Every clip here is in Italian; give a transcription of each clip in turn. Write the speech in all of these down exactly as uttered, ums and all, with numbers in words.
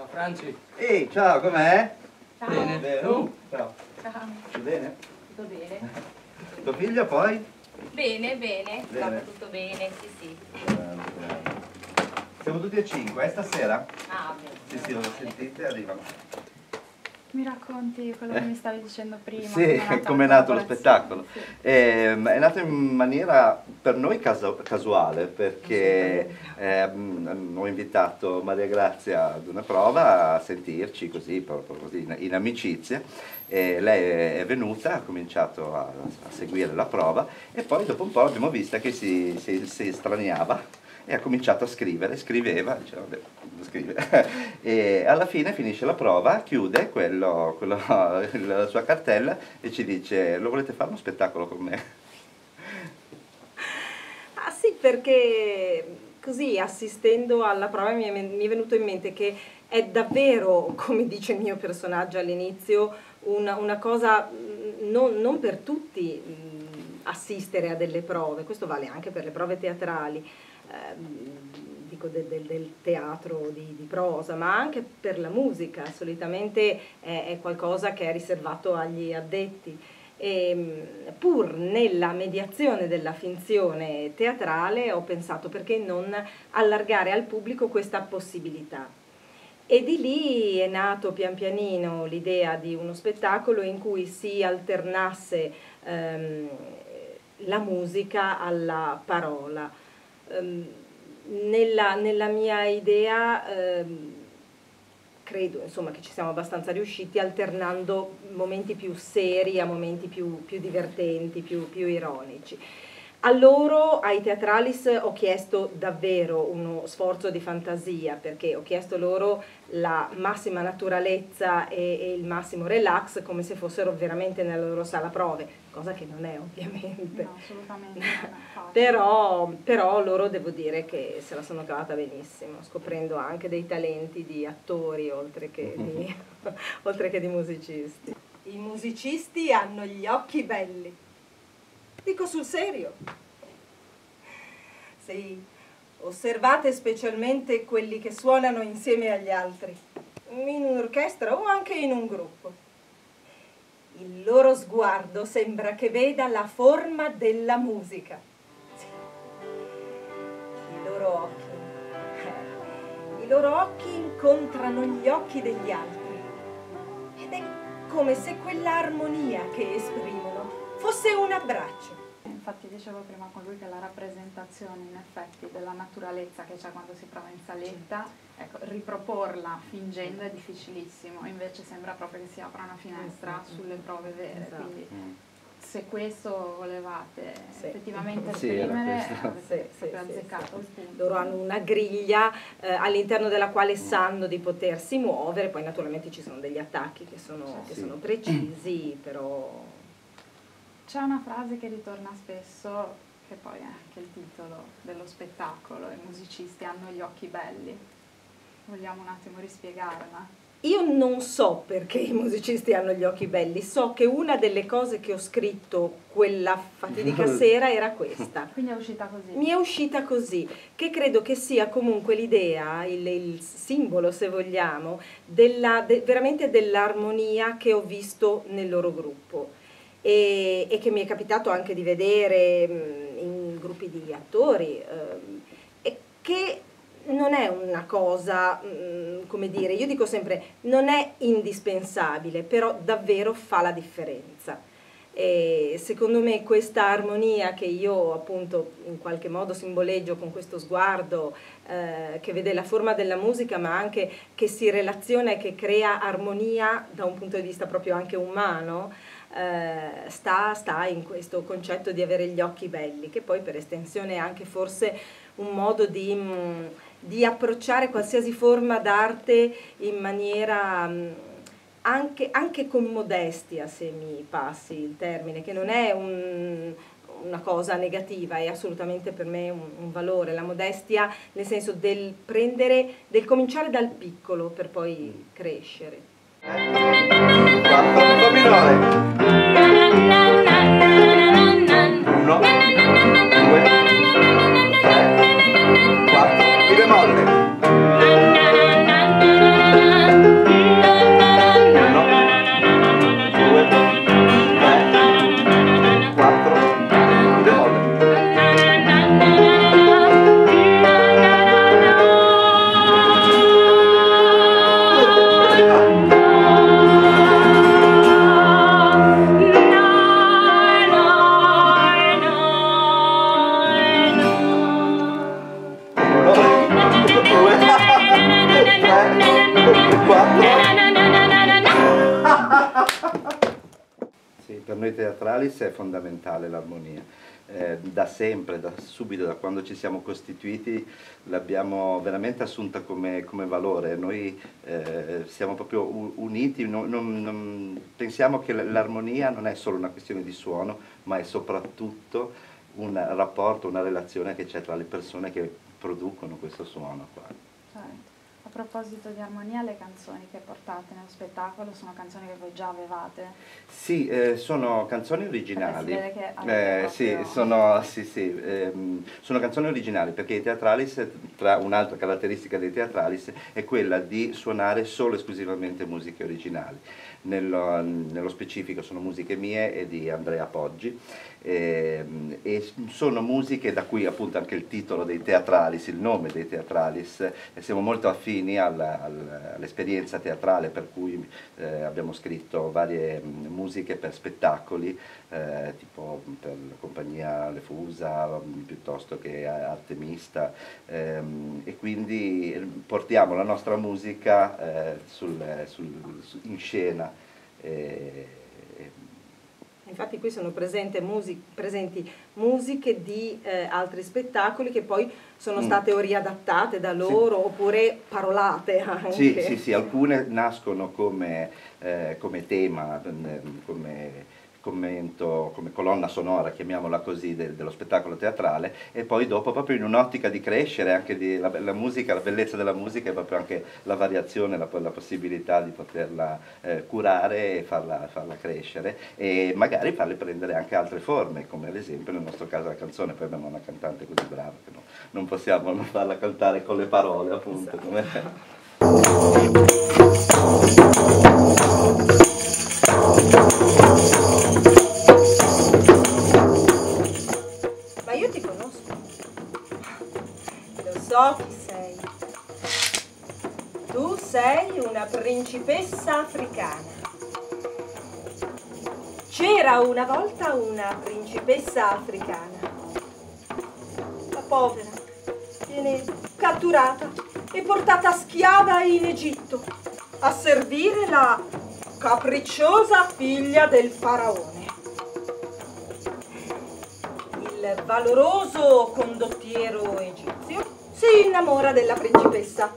Ciao Franci. Ehi, ciao, com'è? Ciao. Bene. Bene. Uh, ciao. Ciao. Tutto bene? Tutto bene? Tuo figlio poi? Bene, bene, Bene. proprio tutto bene, sì sì. Grande, grande. Siamo tutti e cinque, eh, stasera? Ah, bene. Sì, sì, lo sentite, arrivano. Mi racconti quello che mi stavi dicendo prima? Sì, come è nato lo spettacolo. Sì. Eh, è nato in maniera per noi caso- casuale, perché ehm, ho invitato Maria Grazia ad una prova a sentirci così, proprio così in, in amicizia. E lei è venuta, ha cominciato a, a seguire la prova e poi dopo un po' abbiamo visto che si, si, si straniava e ha cominciato a scrivere, scriveva, diceva, vabbè, scrive. E alla fine finisce la prova, chiude quello, quello, la sua cartella e ci dice: lo volete fare uno spettacolo con me? Ah sì, perché così assistendo alla prova mi è, mi è venuto in mente che è davvero, come dice il mio personaggio all'inizio, una, una cosa non, non per tutti mh, assistere a delle prove, questo vale anche per le prove teatrali. Eh, dico del, del, del teatro di, di prosa, ma anche per la musica, solitamente è, è qualcosa che è riservato agli addetti. E, pur nella mediazione della finzione teatrale ho pensato perché non allargare al pubblico questa possibilità. E di lì è nato pian pianino l'idea di uno spettacolo in cui si alternasse ehm, la musica alla parola. Nella, nella mia idea ehm, credo insomma che ci siamo abbastanza riusciti, alternando momenti più seri a momenti più, più divertenti, più, più ironici. A loro, ai Teatralis, ho chiesto davvero uno sforzo di fantasia, perché ho chiesto loro la massima naturalezza e, e il massimo relax, come se fossero veramente nella loro sala prove, cosa che non è ovviamente. No, assolutamente non è facile. però, però loro devo dire che se la sono cavata benissimo, scoprendo anche dei talenti di attori oltre che di, oltre che di musicisti. I musicisti hanno gli occhi belli. Dico sul serio. Sì, osservate specialmente quelli che suonano insieme agli altri, in un'orchestra o anche in un gruppo. Il loro sguardo sembra che veda la forma della musica. Sì. I loro occhi, eh, i loro occhi incontrano gli occhi degli altri ed è come se quell'armonia che esprimono fosse un abbraccio. Infatti dicevo prima con lui che la rappresentazione in effetti della naturalezza che c'è quando si prova in saletta, ecco, riproporla fingendo è difficilissimo, invece sembra proprio che si apra una finestra sulle prove vere, Esatto. quindi se questo volevate Sì. effettivamente Sì, era esprimere, questo. avete Sì, proprio sì, azzeccato sì. il punto. Loro hanno una griglia eh, all'interno della quale sanno di potersi muovere, poi naturalmente ci sono degli attacchi che sono, che Sì. sono precisi, però... C'è una frase che ritorna spesso, che poi è anche il titolo dello spettacolo, i musicisti hanno gli occhi belli. Vogliamo un attimo rispiegarla? Io non so perché i musicisti hanno gli occhi belli, so che una delle cose che ho scritto quella fatidica sera era questa. Quindi è uscita così. Mi è uscita così, che credo che sia comunque l'idea, il, il simbolo se vogliamo, della, de, veramente dell'armonia che ho visto nel loro gruppo. E, e che mi è capitato anche di vedere mh, in gruppi di attori, ehm, e che non è una cosa, mh, come dire, io dico sempre, non è indispensabile, però davvero fa la differenza. E secondo me questa armonia che io appunto in qualche modo simboleggio con questo sguardo eh, che vede la forma della musica, ma anche che si relaziona e che crea armonia da un punto di vista proprio anche umano, eh, sta, sta in questo concetto di avere gli occhi belli, che poi per estensione è anche forse un modo di, mh, di approcciare qualsiasi forma d'arte in maniera... Mh, Anche, anche con modestia, se mi passi il termine, che non è un, una cosa negativa, è assolutamente per me un, un valore, la modestia nel senso del prendere, del cominciare dal piccolo per poi crescere. Quattro, do minore. Uno, due, tre, quattro, mi bemolle. Teatralis è fondamentale l'armonia. Eh, da sempre, da subito, da quando ci siamo costituiti, l'abbiamo veramente assunta come, come valore. Noi eh, siamo proprio uniti, non, non, non, pensiamo che l'armonia non è solo una questione di suono, ma è soprattutto un rapporto, una relazione che c'è tra le persone che producono questo suono qua. Certo. A proposito di armonia, le canzoni che portate nello spettacolo sono canzoni che voi già avevate? Sì, eh, sono canzoni originali. Si vede che avete eh, sì, proprio... sono, sì, sì, ehm, sono canzoni originali perché i Teatralis, tra un'altra caratteristica dei Teatralis, è quella di suonare solo e esclusivamente musiche originali. Nello, nello specifico sono musiche mie e di Andrea Poggi, eh, e sono musiche da cui appunto anche il titolo dei Teatralis, il nome dei Teatralis, e siamo molto affini all'esperienza teatrale, per cui eh, abbiamo scritto varie mh, musiche per spettacoli, eh, tipo per la compagnia Le Fusa, mh, piuttosto che Arte Mista, ehm, e quindi portiamo la nostra musica eh, sul, sul, in scena. Eh, Infatti qui sono presente music, presenti musiche di eh, altri spettacoli che poi sono state o riadattate da loro, sì, oppure parolate anche. Sì, sì, sì, alcune nascono come, eh, come tema, come commento, come colonna sonora, chiamiamola così, de, dello spettacolo teatrale, e poi dopo proprio in un'ottica di crescere anche di, la, la musica, la bellezza della musica è proprio anche la variazione, la, la possibilità di poterla eh, curare e farla, farla crescere e magari farle prendere anche altre forme, come ad esempio nel nostro caso la canzone. Poi abbiamo una cantante così brava che no, non possiamo non farla cantare con le parole, appunto. Esatto. Come... Ma io ti conosco, lo so chi sei. Tu sei una principessa africana. C'era una volta una principessa africana. La povera viene catturata e portata schiava in Egitto a servire la capricciosa figlia del faraone. Il valoroso condottiero egizio si innamora della principessa.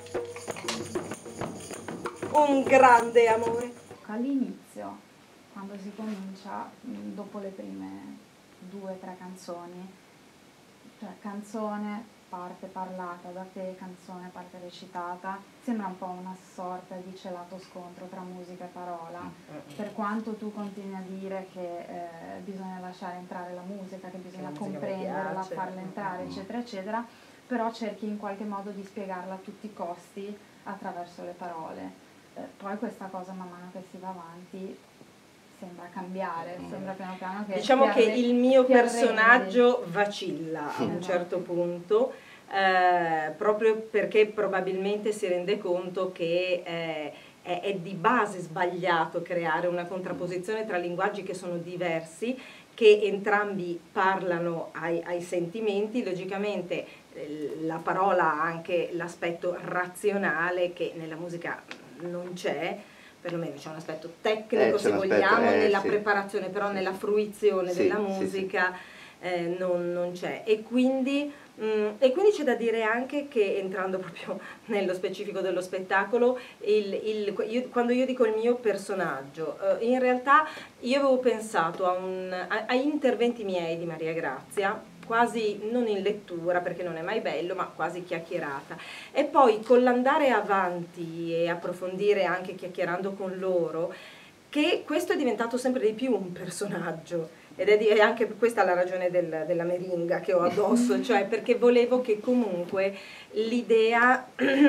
Un grande amore. All'inizio, quando si comincia, dopo le prime due o tre canzoni, cioè canzone, parte parlata da te, canzone, parte recitata, sembra un po' una sorta di celato scontro tra musica e parola, per quanto tu continui a dire che eh, bisogna lasciare entrare la musica, che bisogna comprenderla, farla entrare, eccetera, eccetera, però cerchi in qualche modo di spiegarla a tutti i costi attraverso le parole. Eh, poi questa cosa man mano che si va avanti sembra cambiare, sembra piano piano che... Diciamo che il mio personaggio arrendi. vacilla a un certo punto, eh, proprio perché probabilmente si rende conto che eh, è, è di base sbagliato creare una contrapposizione tra linguaggi che sono diversi, che entrambi parlano ai, ai sentimenti. Logicamente eh, la parola ha anche l'aspetto razionale che nella musica non c'è, perlomeno c'è un aspetto tecnico, eh, se aspetto, vogliamo, eh, nella sì. preparazione, però sì, nella fruizione sì, della sì, musica sì, sì. Eh, non, non c'è. E quindi, mh, e quindi c'è da dire anche che, entrando proprio nello specifico dello spettacolo, il, il, io, quando io dico il mio personaggio, eh, in realtà io avevo pensato a, un, a, a interventi miei di Maria Grazia, quasi non in lettura perché non è mai bello, ma quasi chiacchierata, e poi con l'andare avanti e approfondire anche chiacchierando con loro, che questo è diventato sempre di più un personaggio, ed è, di, è anche questa la ragione del, della meringa che ho addosso, cioè perché volevo che comunque l'idea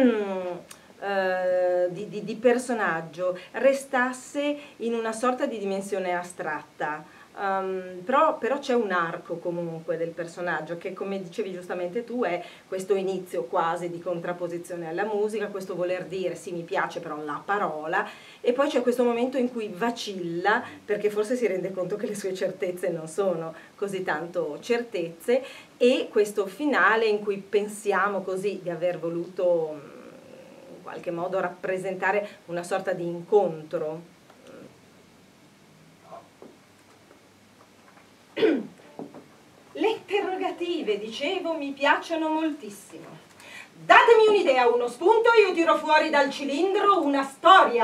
eh, di, di, di personaggio restasse in una sorta di dimensione astratta. Um, però, però c'è un arco comunque del personaggio che, come dicevi giustamente tu, è questo inizio quasi di contrapposizione alla musica, questo voler dire sì mi piace però la parola, e poi c'è questo momento in cui vacilla perché forse si rende conto che le sue certezze non sono così tanto certezze, e questo finale in cui pensiamo così di aver voluto in qualche modo rappresentare una sorta di incontro. creative, dicevo, mi piacciono moltissimo. Datemi un'idea, uno spunto, io tiro fuori dal cilindro una storia.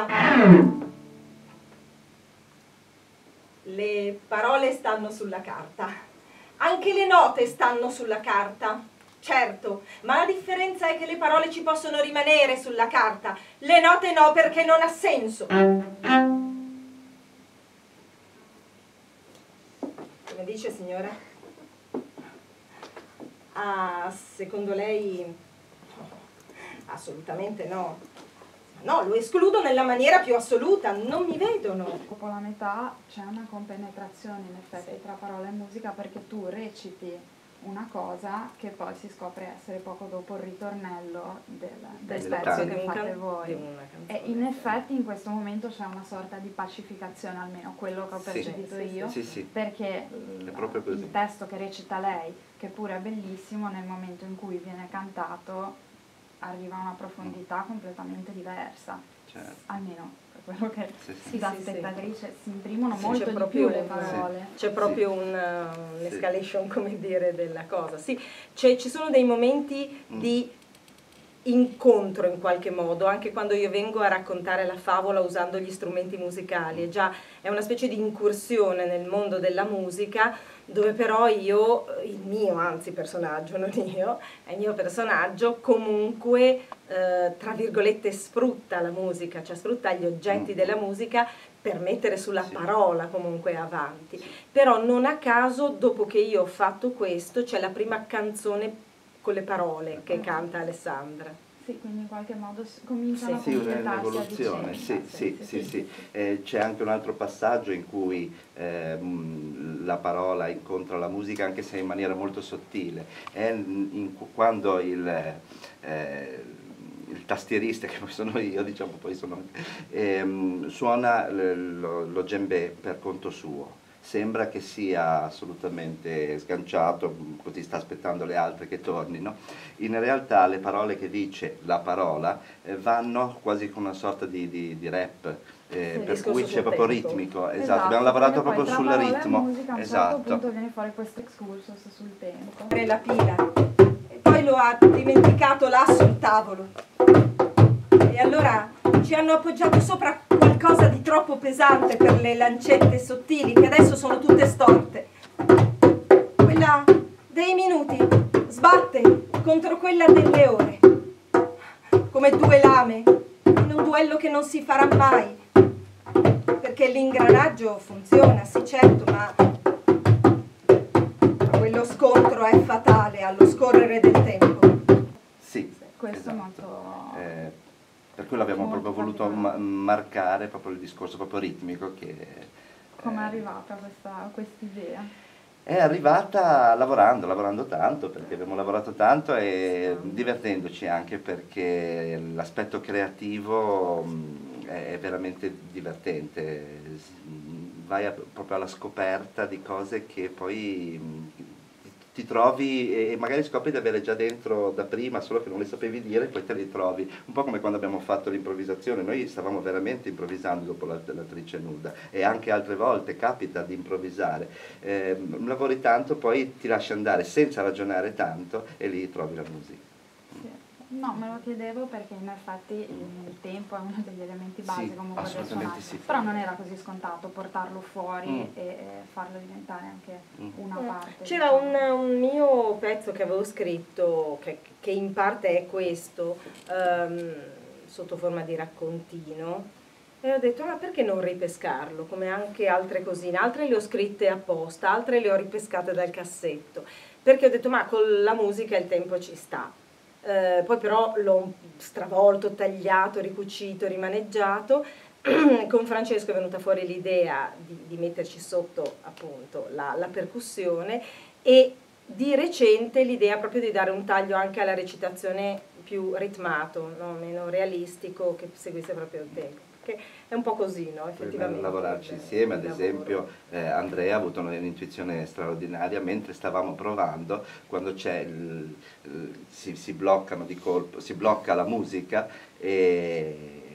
Le parole stanno sulla carta, anche le note stanno sulla carta, certo, ma la differenza è che le parole ci possono rimanere sulla carta, le note no, perché non ha senso. Come dice, signora? Ah, secondo lei? Assolutamente no. No, lo escludo nella maniera più assoluta, non mi vedono. Dopo la metà c'è una compenetrazione in effetti Sì. tra parola e musica, perché tu reciti una cosa che poi si scopre essere poco dopo il ritornello del, del Del pezzo pezzo che di un fate can- voi. di una canzone. E in effetti in questo momento c'è una sorta di pacificazione, almeno quello che ho Sì. percepito Sì, sì, io, Sì, sì. perché È proprio così. il testo che recita lei, che pure è bellissimo, nel momento in cui viene cantato arriva a una profondità completamente diversa, Certo. almeno per quello che Sì, sì. Sì, da sì, sì. spettatrice si imprimono Sì, molto c'è di proprio più le un- parole. C'è proprio un, uh, un'escalation, come dire, della cosa. Sì, c'è- ci sono dei momenti Mm. di incontro in qualche modo, anche quando io vengo a raccontare la favola usando gli strumenti musicali, è già è una specie di incursione nel mondo della musica, dove però io, il mio anzi personaggio, non io, è il mio personaggio comunque, eh, tra virgolette, sfrutta la musica, cioè sfrutta gli oggetti Mm. della musica per mettere sulla Sì. parola comunque avanti. Però non a caso, dopo che io ho fatto questo, c'è la prima canzone con le parole che canta Alessandra. Sì, quindi in qualche modo s- cominciano Sì, a una- completarsi a un'evoluzione, vicenda. sì, sì, sì, sì. Eh, c'è anche un altro passaggio in cui ehm, la parola incontra la musica, anche se in maniera molto sottile. È in- in- quando il, eh, il tastierista, che poi sono io, diciamo, poi sono, ehm, suona l- lo, lo djembe per conto suo. Sembra che sia assolutamente sganciato, così sta aspettando le altre che tornino. In realtà le parole che dice la parola eh, vanno quasi con una sorta di, di, di rap, eh, Sì, per discorso cui c'è sul proprio tempo. ritmico, esatto, Esatto, abbiamo lavorato perché poi proprio tra sul parole e ritmo, musica a un certo esatto. punto viene fuori questo excursus sul tempo. Apre la pila e poi lo ha dimenticato là sul tavolo. E allora ci hanno appoggiato sopra qualcosa di troppo pesante per le lancette sottili che adesso sono tutte storte. Quella dei minuti sbatte contro quella delle ore, come due lame in un duello che non si farà mai, perché l'ingranaggio funziona, sì certo, ma quello scontro è fatale allo scorrere del tempo. Sì, Questo è esatto. molto... Eh, per quello abbiamo molto proprio voluto particolare. ma- marcare proprio il discorso proprio ritmico che Come è eh, arrivata questa quest'idea? è arrivata lavorando, lavorando tanto, perché abbiamo lavorato tanto e Sì. divertendoci anche, perché l'aspetto creativo mh, è è veramente divertente. S- mh, vai a- proprio alla scoperta di cose che poi mh, ti trovi e magari scopri di avere già dentro da prima, solo che non le sapevi dire, e poi te le trovi. Un po' come quando abbiamo fatto l'improvvisazione, noi stavamo veramente improvvisando dopo la- l'attrice nuda, e anche altre volte capita di improvvisare. Eh, lavori tanto, poi ti lasci andare senza ragionare tanto e lì trovi la musica. Sì. No, me lo chiedevo perché in effetti il, il tempo è uno degli elementi base Sì, comunque del assolutamente suonato, sì. però non era così scontato portarlo fuori Mm. e, e farlo diventare anche Mm. una parte. C'era un, diciamo. un mio pezzo che avevo scritto, che, che in parte è questo, ehm, sotto forma di raccontino, e ho detto, ma perché non ripescarlo, come anche altre cosine, altre le ho scritte apposta, altre le ho ripescate dal cassetto, perché ho detto, ma con la musica il tempo ci sta. Eh, poi però l'ho stravolto, tagliato, ricucito, rimaneggiato. Con Francesco è venuta fuori l'idea di, di metterci sotto appunto la, la percussione, e di recente l'idea proprio di dare un taglio anche alla recitazione più ritmato, no? Meno realistico, che seguisse proprio il tempo, perché è un po' così, no? Poi Effettivamente. bello lavorarci il- insieme, il ad lavoro. esempio eh, Andrea ha avuto un'intuizione straordinaria mentre stavamo provando, quando c'è il, il- si, si bloccano di colpo, si blocca la musica, e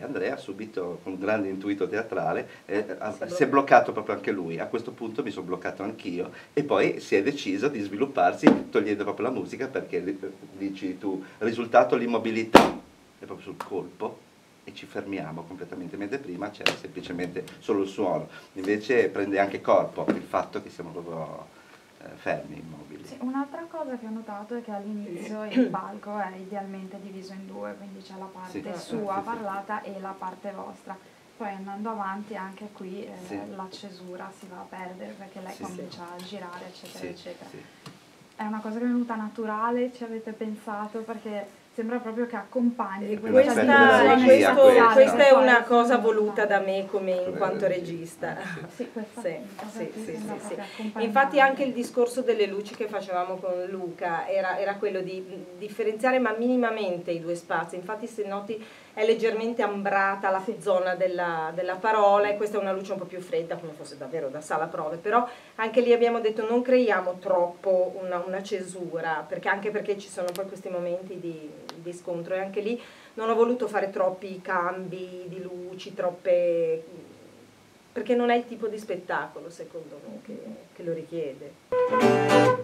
Andrea subito, con un grande intuito teatrale, eh, ha- Si è si è bloccato proprio anche lui. A questo punto mi sono bloccato anch'io e poi si è deciso di svilupparsi togliendo proprio la musica, perché eh, dici tu, risultato l'immobilità, è proprio sul colpo e ci fermiamo completamente, mentre prima c'era semplicemente solo il suono. Invece prende anche corpo il fatto che siamo proprio eh, fermi, immobili. Sì, un'altra cosa che ho notato è che all'inizio il palco è idealmente diviso in due, quindi c'è la parte Sì. sua Sì, sì. parlata e la parte vostra. Poi andando avanti anche qui eh, Sì. la cesura si va a perdere perché lei Sì, comincia a girare, eccetera, Sì, eccetera. sì. È una cosa che è venuta naturale, ci avete pensato, perché sembra proprio che accompagni Quella questa aspetto della Questa, divisione regia, questo- questa. questa è poi una cosa fondamentale. voluta da me come in Quella quanto della regista. regia, sì. Sì, questa Sì, cosa sì, qui sì, sembra sì, proprio sì. accompagnare. Infatti anche il discorso delle luci che facevamo con Luca era, era quello di differenziare ma minimamente i due spazi. Infatti se noti è leggermente ambrata la Sì. zona della, della parola e questa è una luce un po' più fredda come fosse davvero da sala prove, però anche lì abbiamo detto non creiamo troppo una, una cesura, perché anche perché ci sono poi questi momenti di, di scontro e anche lì non ho voluto fare troppi cambi di luci, troppe, perché non è il tipo di spettacolo secondo me che, che lo richiede.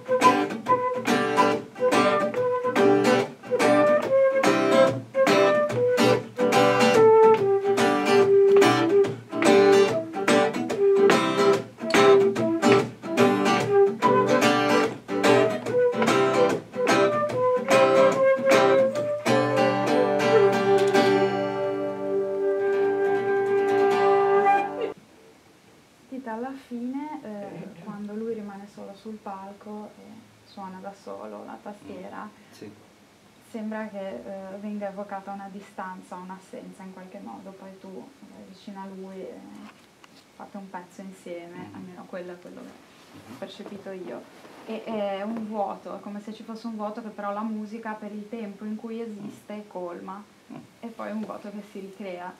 Tita, alla fine, eh, quando lui rimane solo sul palco e suona da solo la tastiera, Sì. sembra che eh, venga evocata una distanza, un'assenza in qualche modo, poi tu vai vicino a lui e fate un pezzo insieme, almeno quello è quello che ho percepito io. E è un vuoto, è come se ci fosse un vuoto che però la musica per il tempo in cui esiste colma e poi un vuoto che si ricrea.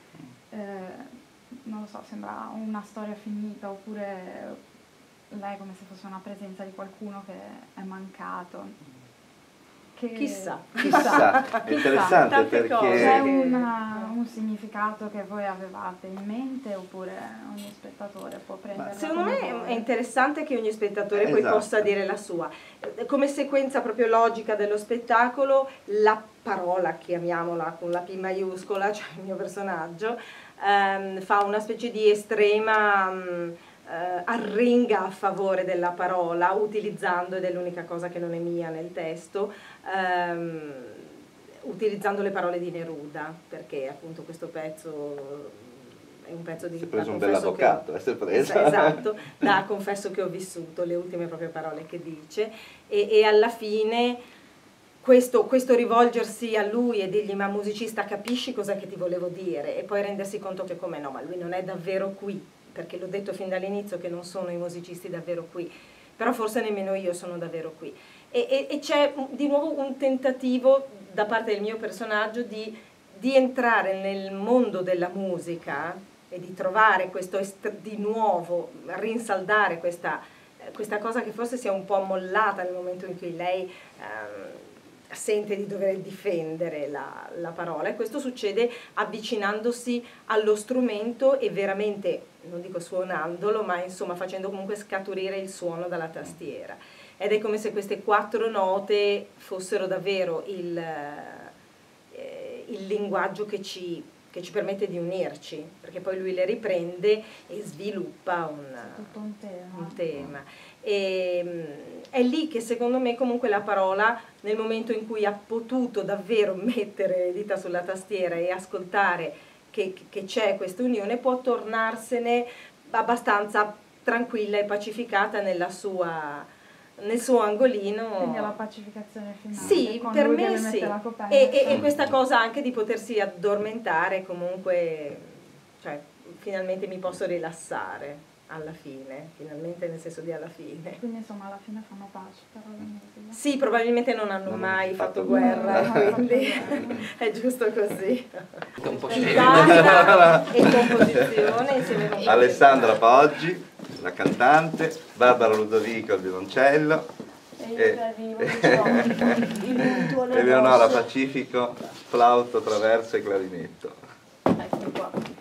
Eh, non lo so, sembra una storia finita oppure lei come se fosse una presenza di qualcuno che è mancato. Che... Chissà. Chissà, è interessante Tante perché... cose. C'è una- un significato che voi avevate in mente oppure ogni spettatore può prendere? Secondo me è interessante che ogni spettatore Eh, poi esatto. possa dire la sua. Eh, Come sequenza proprio logica dello spettacolo, la parola, chiamiamola con la P maiuscola, cioè il mio personaggio, ehm, fa una specie di estrema mh, eh, arringa a favore della parola, utilizzando, ed è l'unica cosa che non è mia nel testo, ehm, utilizzando le parole di Neruda, perché appunto questo pezzo è un pezzo di... Si è preso da un confesso bell'avvocato, che- eh, si è preso. Esatto, da confesso che ho vissuto, le ultime proprie parole che dice, e, e alla fine questo, questo rivolgersi a lui e dirgli ma musicista capisci cosa che ti volevo dire e poi rendersi conto che come no, ma lui non è davvero qui, perché l'ho detto fin dall'inizio che non sono i musicisti davvero qui, però forse nemmeno io sono davvero qui. E, e, e c'è un- di nuovo un tentativo da parte del mio personaggio di, di entrare nel mondo della musica e di trovare questo est- di nuovo, rinsaldare questa, eh, questa cosa che forse si è un po' ammollata nel momento in cui lei ehm, sente di dover difendere la, la parola, e questo succede avvicinandosi allo strumento e veramente, non dico suonandolo, ma insomma facendo comunque scaturire il suono dalla tastiera. Ed è come se queste quattro note fossero davvero il, eh, il linguaggio che ci, che ci permette di unirci, perché poi lui le riprende e sviluppa un, tutto un tema. un tema. E, mm, è lì che secondo me comunque la parola, nel momento in cui ha potuto davvero mettere le dita sulla tastiera e ascoltare che, che c'è questa unione, può tornarsene abbastanza tranquilla e pacificata nella sua, nel suo angolino. Quindi è la pacificazione finale. Sì, con per lui che me le mette sì. la coperta. E, e- e questa cosa anche di potersi addormentare comunque, cioè finalmente mi posso rilassare alla fine, finalmente nel senso di alla fine. Quindi insomma alla fine fanno pace però la musica. Sì, probabilmente non hanno Non mai hanno fatto fatto guerra, guerra. quindi è giusto così. Un po' Cantata e composizione insieme con Alessandra Poggi, la cantante, Barbara Ludovico al violoncello E io e, che arrivo, diciamo, il mutuo nel Eleonora rosso. Pacifico, flauto, traverso e clarinetto. Ecco. qua.